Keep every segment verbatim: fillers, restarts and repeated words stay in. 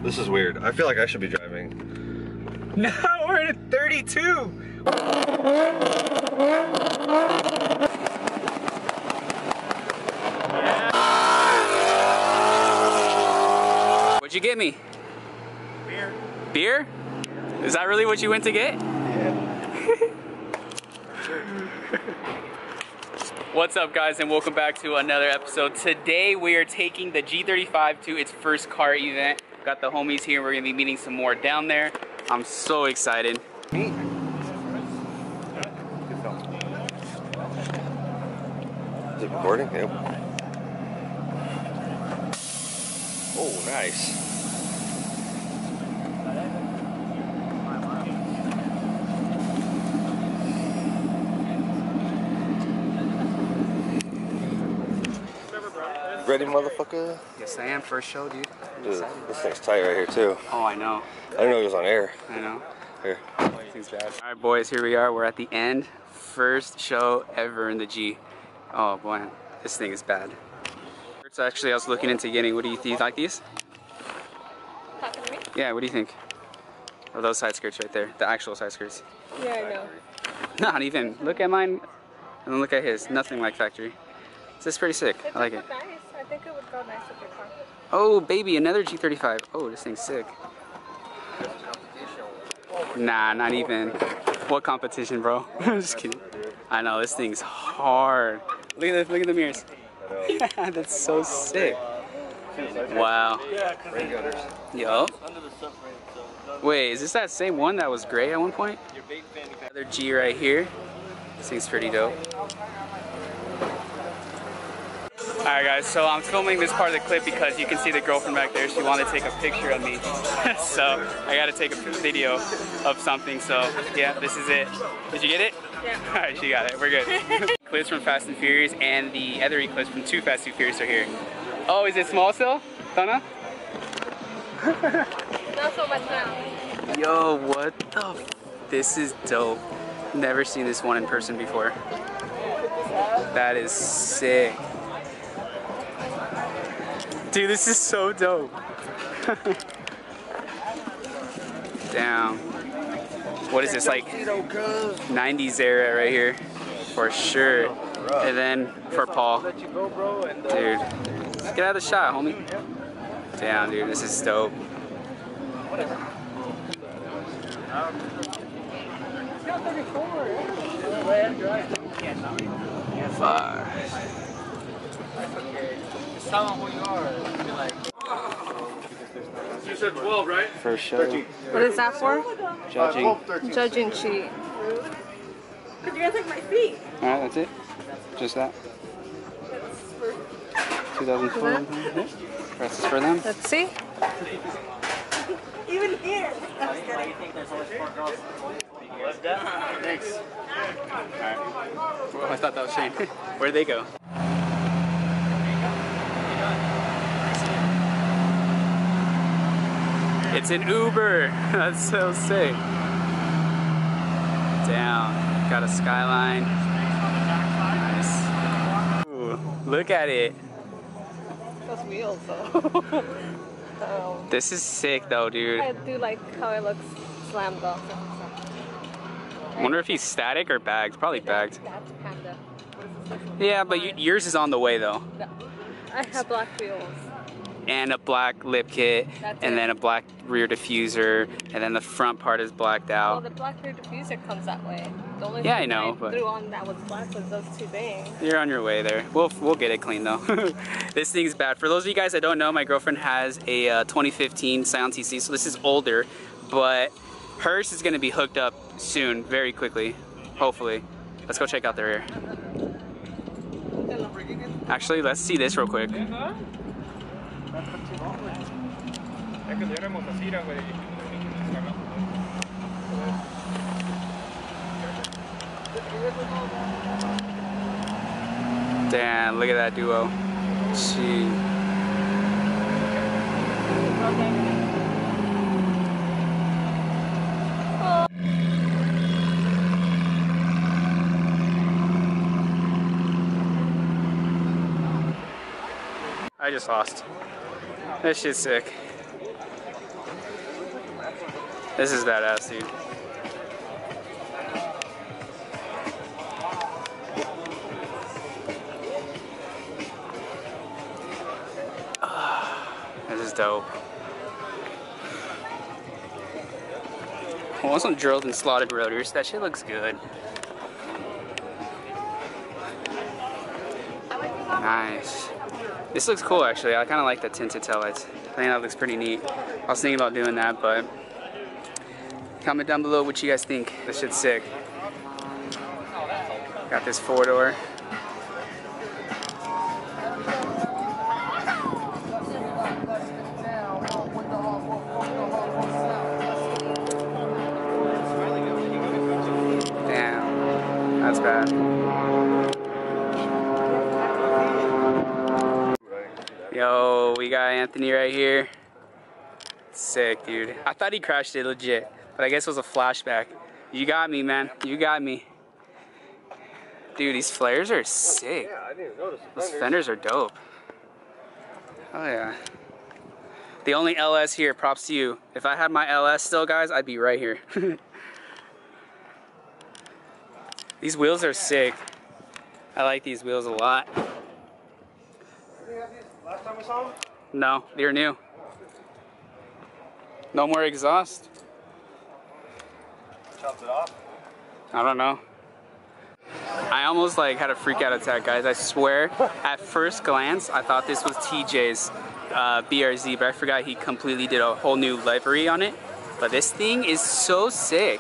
This is weird. I feel like I should be driving. No, we're in a thirty-two. What'd you get me? Beer. Beer? Is that really what you went to get? Yeah. What's up, guys, and welcome back to another episode. Today we are taking the G thirty-five to its first car event. Got the homies here. We're gonna be meeting some more down there. I'm so excited. Neat. Is it recording? Yep. Oh, nice. Ready, motherfucker? Yes, I am. First show, dude. Dude, this thing's tight right here, too. Oh, I know. I didn't know it was on air. I know. Here. Alright, boys, here we are. We're at the end. First show ever in the G. Oh, boy. This thing is bad. It's actually, I was looking into getting. What do you think? You like these? Talking to me? Yeah, what do you think? Or those side skirts right there. The actual side skirts. Yeah, I know. Not even. Look at mine. And then look at his. Nothing like factory. This is pretty sick. It I like would it. look nice. I think it would go nice with your car. Oh, baby, another G thirty-five. Oh, this thing's sick. Nah, not even. What competition, bro? I'm just kidding. I know, this thing's hard. Look at the, look at the mirrors. Yeah, that's so sick. Wow. Yo. Wait, is this that same one that was gray at one point? Another G right here. This thing's pretty dope. Alright guys, so I'm filming this part of the clip because you can see the girlfriend back there. She wanted to take a picture of me. So I gotta take a video of something. So yeah, this is it. Did you get it? Yeah. Alright, she got it. We're good. Clips from Fast and Furious and the other clips from Too Fast, Too Furious are here. Oh, is it small still? Donna? Not so much now. Yo, what the f- This is dope. Never seen this one in person before. That is sick. Dude, this is so dope. Damn. What is this, like nineties era right here? For sure. And then for Paul. Dude, get out of the shot, homie. Damn, dude, this is dope. Fuck. Tell them who you are. Be like, you said twelve, right? First show. thirteen. What is that for? Judging. Judging sheet. Because you guys like my feet. Alright, that's it. Just that. two thousand twelve. This is for them. Let's see. Even here. Thanks. Alright. Well, I thought that was Shane. Where'd they go? It's an Uber. That's so sick. Damn. Got a skyline. Nice. Ooh, look at it. Those wheels though. um, This is sick though, dude. I do like how it looks slammed off. I wonder if he's static or bagged. Probably bagged. That's kinda. Yeah, but y yours is on the way though. No. I have black wheels. And a black lip kit, That's and it. then a black rear diffuser, and then the front part is blacked Well, out. the black rear diffuser comes that way. The only Yeah, I thing know, I but- threw on that was black was those two things. You're on your way there. We'll we'll get it clean though. This thing's bad. For those of you guys that don't know, my girlfriend has a uh, twenty fifteen Scion T C, so this is older, but hers is gonna be hooked up soon, very quickly, hopefully. Let's go check out the rear. Actually, let's see this real quick. Damn, look at that duo. Gee. I just lost. That shit's sick. This is badass, dude. This is dope. I want some drilled and slotted rotors. That shit looks good. Nice. This looks cool, actually. I kind of like the tinted taillights. I think that looks pretty neat. I was thinking about doing that, but comment down below what you guys think. This shit's sick. Got this four door. Damn, that's bad. Yo, we got Anthony right here. Sick, dude. I thought he crashed it legit, but I guess it was a flashback. You got me, man. You got me. Dude, these flares are sick. Yeah, I didn't notice. Those fenders are dope. Oh yeah. The only L S here, props to you. If I had my L S still, guys, I'd be right here. These wheels are sick. I like these wheels a lot. Last time we saw them? No, they're new. No more exhaust. Chopped it off? I don't know. I almost like had a freak out attack, guys. I swear, at first glance, I thought this was T J's uh, B R Z, but I forgot he completely did a whole new livery on it. But this thing is so sick.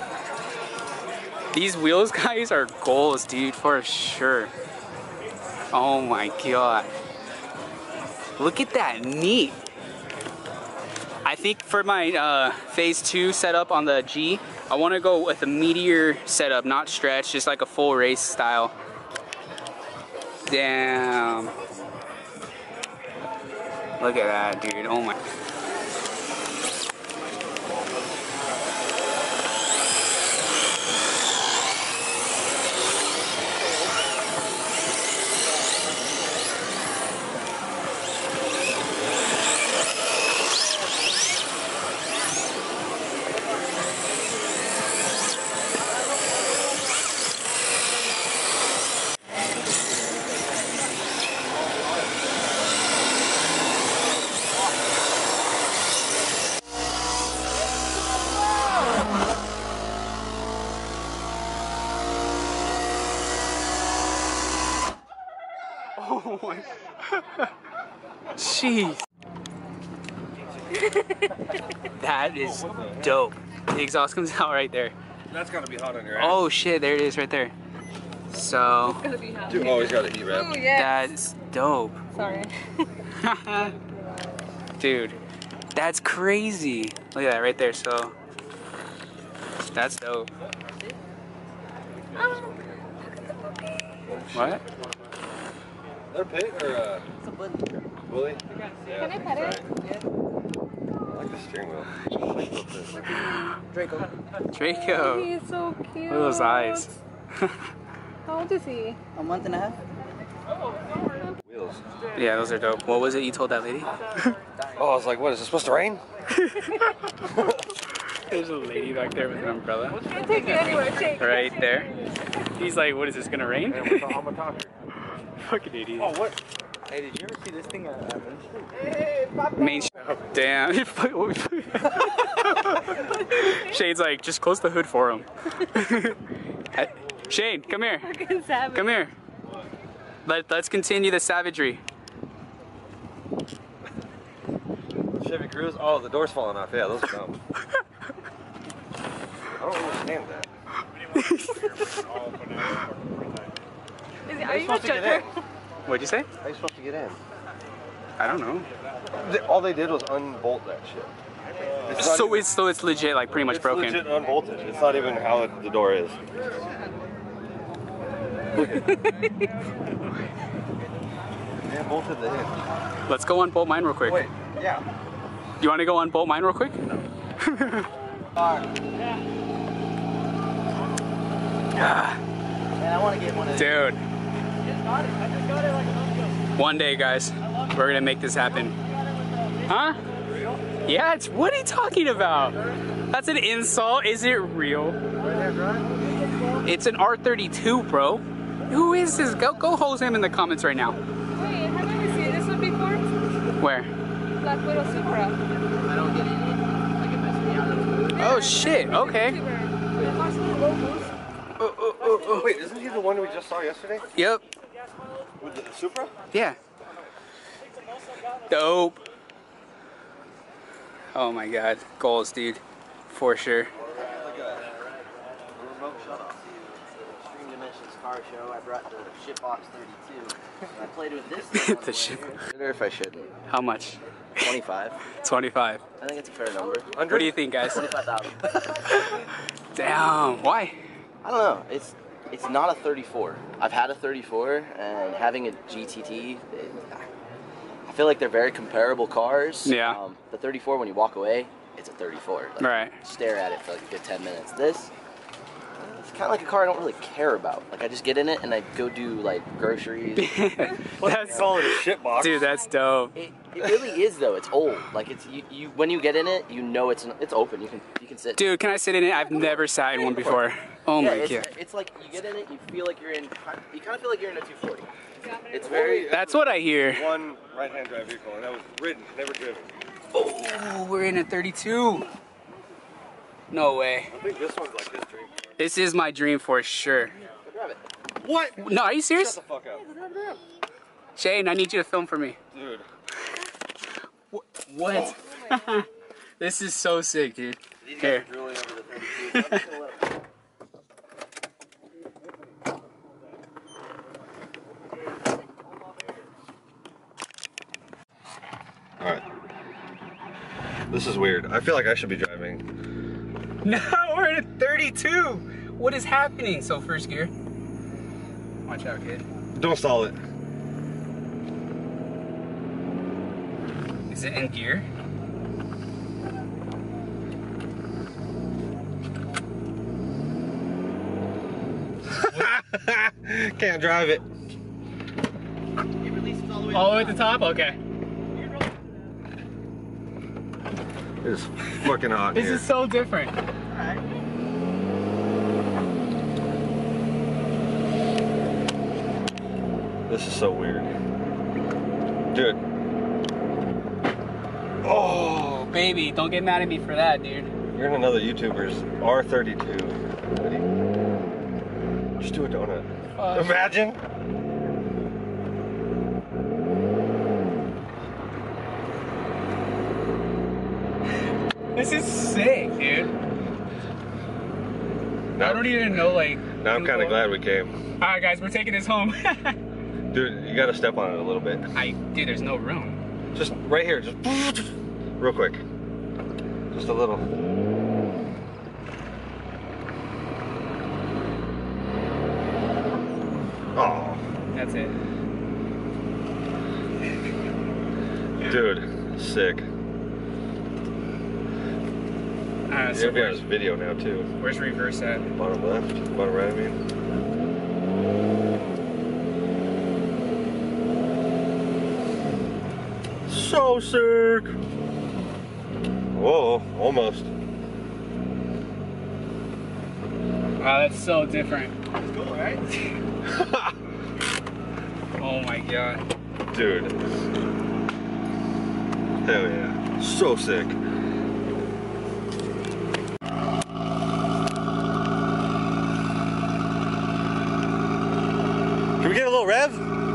These wheels, guys, are goals, dude, for sure. Oh my god. Look at that, neat. I think for my uh, phase two setup on the G, I want to go with a meteor setup, not stretch, just like a full race style. Damn. Look at that, dude. Oh my. Oh my. Jeez. That is dope. The exhaust comes out right there. That's gotta be hot on your ass. Oh shit, there it is right there. So, Dude, always got a heat wrap. Oh, yes. that's dope. Sorry. Dude, that's crazy. Look at that right there. So, that's dope. What? Is that a pig or a It's a bully. bully? Can I pet it? I like the steering wheel. Draco. Draco. He's so cute. Look at those eyes. How old is he? A month and a half? Wheels. Yeah, those are dope. What was it you told that lady? Oh, I was like, what, is it supposed to rain? There's a lady back there with an umbrella. I'll take you anywhere. Take. Right there. He's like, what is this gonna rain? I'm a talker. Fucking idiot. Oh, what? Hey, did you ever see this thing at uh, Main Main Street? Street. Damn. Shane's like, just close the hood for him. Shane, come here. Fucking savage. Come here. Let, let's continue the savagery. Chevy Cruze? Oh, the door's falling off. Yeah, those are dumb. I don't understand that. Is he, are you a judger? What'd you say? How are you supposed to get in? I don't know. They- All they did was unbolt that shit. It's not So even- it's so it's legit, like pretty much it's broken. legit unbolted. It's not even how it, the door is. They bolted the hinge. Let's go unbolt mine real quick. Wait, yeah. You want to go unbolt mine real quick? Man, I want to get one of these. Dude, I just got it like a month ago. one day, guys, we're gonna make this happen. Huh? Yeah, it's, what are you talking about? That's an insult. Is it real? It's an R thirty-two, bro. Who is this? Go, go hose him in the comments right now. Wait, have you ever seen this one before? Where? Black Widow Supra. I don't get any. Like it messes me out of the food. Oh shit, okay. Oh, oh, oh, oh. Wait, isn't he the one we just saw yesterday? Yep. With the Supra? Yeah. Dope. Oh my god. Goals, dude. For sure. Remote shut off. Extreme Dimensions car show. I brought the shitbox thirty-two. I played with this thing on The way shit. here. I wonder if I shouldn't. How much? twenty-five. twenty-five. I think it's a fair number. What do you think, guys? twenty-five thousand. Damn. Why? I don't know. It's it's not a thirty-four. I've had a thirty-four, and having a G T T, it, I feel like they're very comparable cars. Yeah. Um, the thirty-four, when you walk away, it's a thirty-four. Like, Right. Stare at it for like a good ten minutes. This, it's kind of like a car I don't really care about. Like I just get in it and I go do like groceries. That's Call it a shit box. dude. That's dope. It, it really is though. It's old. Like it's you, you. When you get in it, you know it's it's open. You can you can sit. Dude, can I sit in it? I've never sat in one before. Oh yeah, my it's, god. it's like you get in it, you feel like you're in. You kind of feel like you're in a two forty. It's very. That's what I hear. One right-hand drive vehicle, and that was ridden, never driven. Oh, we're in a thirty-two. No way. I think this one's like his dream car. This is my dream for sure. Grab it. What? No, are you serious? Shut the fuck up. Shane, I need you to film for me. Dude. What? This is so sick, dude. These Here. guys are drooling over the thirty-two. So I'm just gonna let them- Alright. This is weird. I feel like I should be driving. No, we're in a thirty-two. What is happening? So first gear. Watch out, kid. Don't stall it. Is it in gear? Can't drive it. It releases all the way. All the way at the top? Okay. It is fucking hot This here. is so different. This is so weird. Dude. Oh, Baby, don't get mad at me for that, dude. you're in another YouTuber's R thirty-two. Ready? Just do a donut. Uh, Imagine. This is sick, dude. I don't even know, like... Now I'm kind of glad we came. Alright, guys, we're taking this home. Dude, you gotta step on it a little bit. I... Dude, there's no room. Just right here, just real quick. Just a little. Oh, That's it. dude, sick. Uh, so Yeah, we have where's, this video now too. where's reverse at? Bottom left, bottom right, I mean. So sick. Whoa, almost. Wow, that's so different. It's cool, right? Oh my god. Dude. Hell yeah. So sick. Can we get a little rev?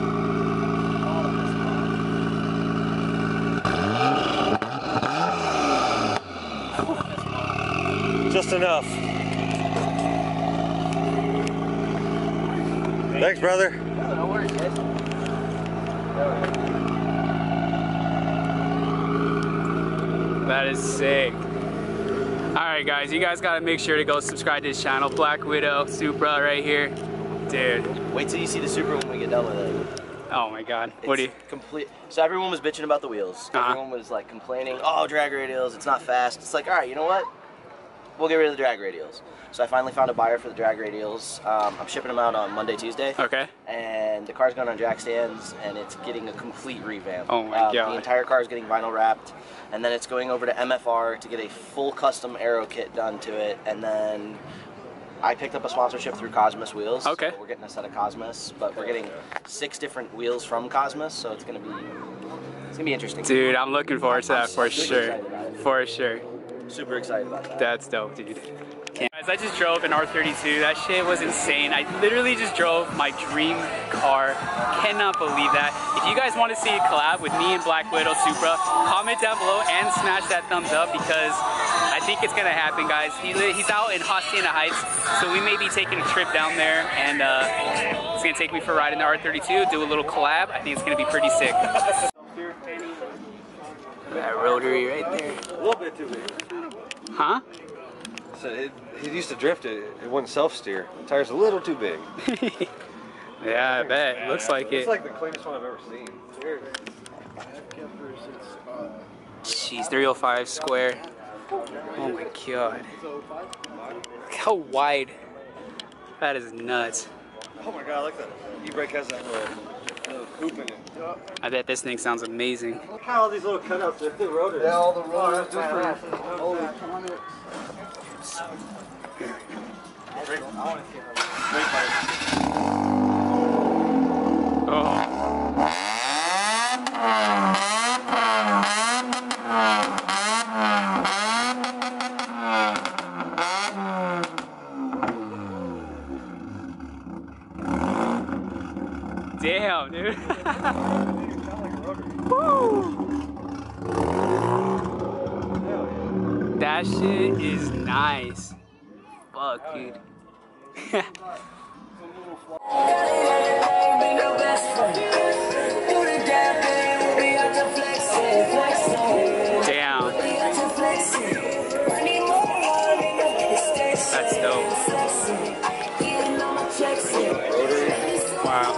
Just enough. Thanks, brother. No worries, guys. That is sick. Alright guys, you guys gotta make sure to go subscribe to his channel, Black Widow Supra right here. Dude. Wait till you see the Supra when we get done with it. Oh my god. What do you... It's complete. So everyone was bitching about the wheels. Uh-huh. Everyone was like complaining, oh, drag radials, it's not fast. It's like, all right, you know what? we'll get rid of the drag radials. So I finally found a buyer for the drag radials. Um, I'm shipping them out on Monday, Tuesday. Okay. And the car's going on jack stands, and it's getting a complete revamp. Oh my uh, god. The entire car is getting vinyl wrapped, and then it's going over to M F R to get a full custom aero kit done to it, and then I picked up a sponsorship through Cosmos Wheels. Okay. So we're getting a set of Cosmos, but we're getting six different wheels from Cosmos, so it's gonna be it's gonna be interesting. Dude, I'm looking forward to that for I'm super sure. excited about it. For sure. Super excited about that. That's dope, dude. Guys, I just drove an R thirty-two. That shit was insane. I literally just drove my dream car. Cannot believe that. If you guys want to see a collab with me and Black Widow Supra, comment down below and smash that thumbs up because I think it's gonna happen, guys. He, he's out in Hacienda Heights, so we may be taking a trip down there, and uh, it's gonna take me for a ride in the R thirty-two, do a little collab. I think it's gonna be pretty sick. That rotary right there. A little bit too big. Huh? So it, he used to drift it. It wouldn't self-steer. The tire's a little too big. Yeah, I bet. It looks like It's it. like the cleanest one I've ever seen. Jeez, three oh five square. Oh my god. Look how wide. That is nuts. Oh my god, I like that. E-brake has that little, little hoop in it. I bet this thing sounds amazing. Look how all these little cutouts are the rotors. Yeah, all the rotors. Oh, that's just Holy tonic. Damn, dude. That shit is nice. Fuck, dude. Damn. That's dope. Wow.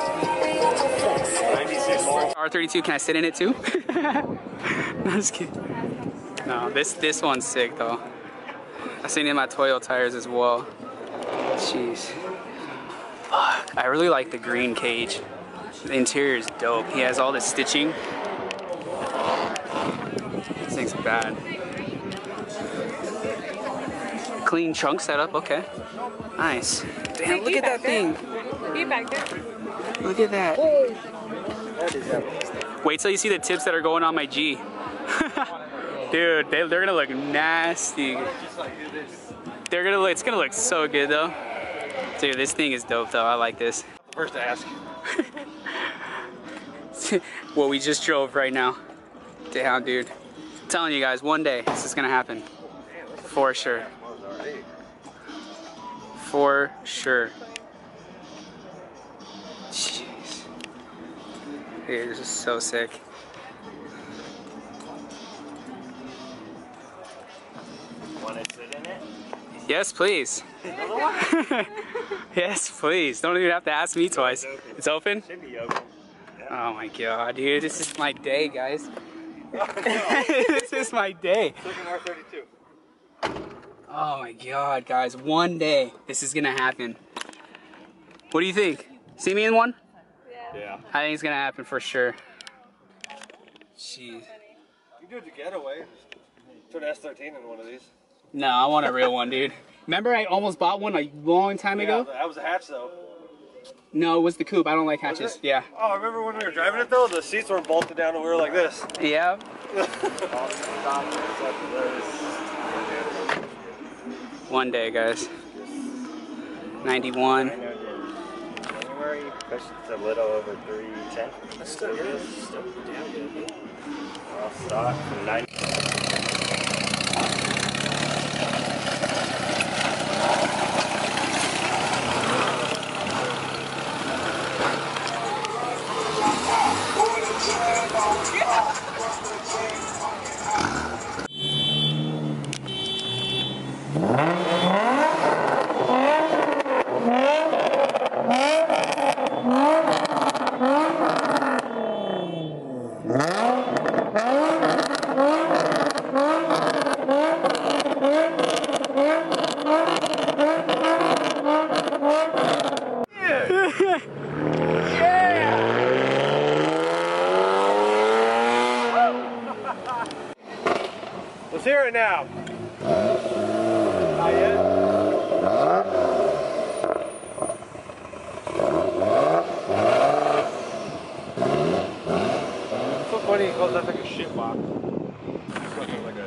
R thirty-two, can I sit in it too? No, just kidding. No, this this one's sick though. I've seen it in my Toyo tires as well. Jeez. Fuck. I really like the green cage. The interior is dope. He has all this stitching. This thing's bad. Clean trunk setup, okay. Nice. Damn, look at that thing. Get back there. Look at that. Wait till you see the tips that are going on my G. Dude, they, they're gonna look nasty. They're gonna look, it's gonna look so good though. Dude, this thing is dope though, I like this. First to ask. What we just drove right now. Damn, dude. I'm telling you guys, one day this is gonna happen. For sure. For sure. Jeez. Dude, this is so sick. Want to sit in it? Yes, please. Yes, please. Don't even have to ask me twice. It's open? Should be open. Oh my god, dude. This is my day, guys. This is my day. Second R thirty-two. Oh my god, guys. One day this is gonna happen. What do you think? See me in one? Yeah. I think it's gonna happen for sure. Jeez. You do the getaway. Turn S thirteen in one of these. No, I want a real one, dude. Remember I almost bought one a long time ago? Yeah, that was a hatch though. No, it was the coupe. I don't like hatches. Yeah. Oh, I remember when we were driving it though, the seats were bolted down and we were like this. Yeah. One day, guys. ninety-one. January, pushed a little over three ten. That's still good. Still damn good. All stock from ninety. Thank you. Let's hear it now. Not yet. It's so funny he calls that like a shit box. It's like a...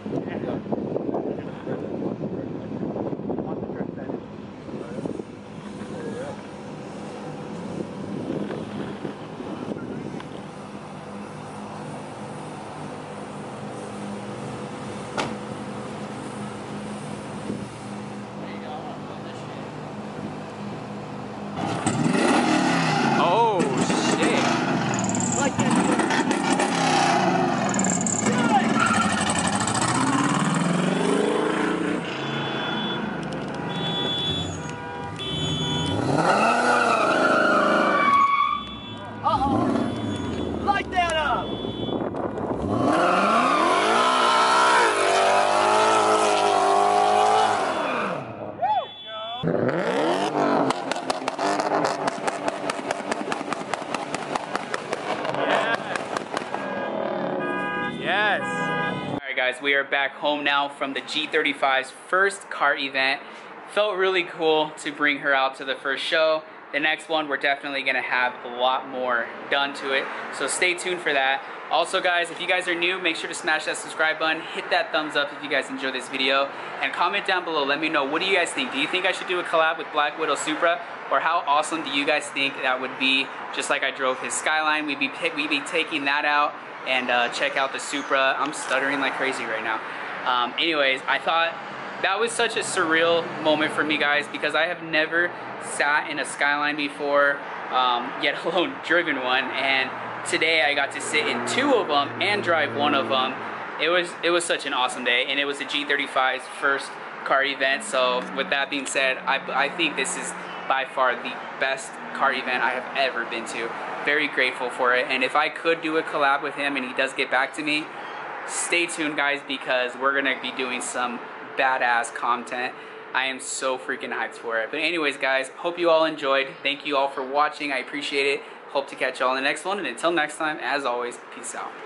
Yes. All right, guys, we are back home now from the G thirty-five's first kart event. Felt really cool to bring her out to the first show. The next one, we're definitely gonna have a lot more done to it, so stay tuned for that. Also, guys, if you guys are new, make sure to smash that subscribe button, hit that thumbs up if you guys enjoy this video, and comment down below. Let me know, what do you guys think? Do you think I should do a collab with Black Widow Supra? Or how awesome do you guys think that would be? Just like I drove his Skyline, we'd be, we'd be taking that out and uh, check out the Supra. I'm stuttering like crazy right now. Um, anyways, I thought that was such a surreal moment for me, guys, because I have never sat in a Skyline before, um, yet alone driven one, and today I got to sit in two of them and drive one of them. It was it was such an awesome day, and it was the G thirty-five's first car event. So with that being said, I, I think this is by far the best car event I have ever been to. Very grateful for it, and if I could do a collab with him and he does get back to me, stay tuned, guys, because we're gonna be doing some badass content. I am so freaking hyped for it. But anyways, guys, hope you all enjoyed. Thank you all for watching. I appreciate it. Hope to catch y'all in the next one, and until next time, as always, peace out.